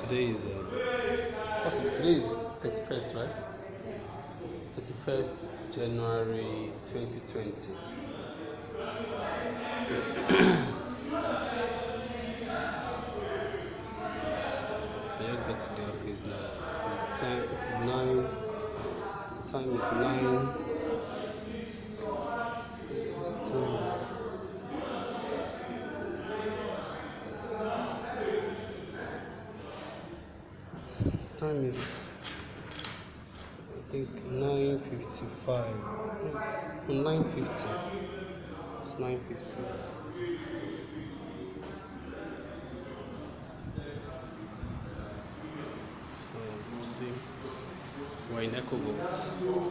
Today is what's it? Today is 31st, right? 31st January 2020. So let's get to the office now. It is 10. It is 9. The time is 9. What's the time? Time is, I think, 9:55. No, 9:50. It's 9:50. So see, we're in EcoVolt.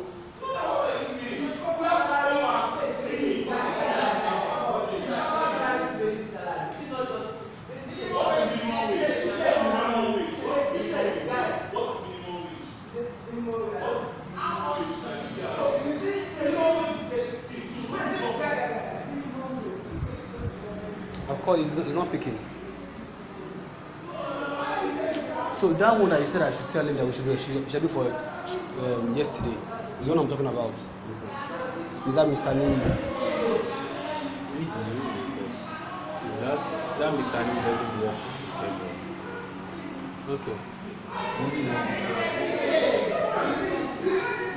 I've called. It's not picking. So that one that you said I should tell him that we should schedule for yesterday is what I'm talking about. Is that Mr. Nini? That Mr. Lee doesn't work. Okay.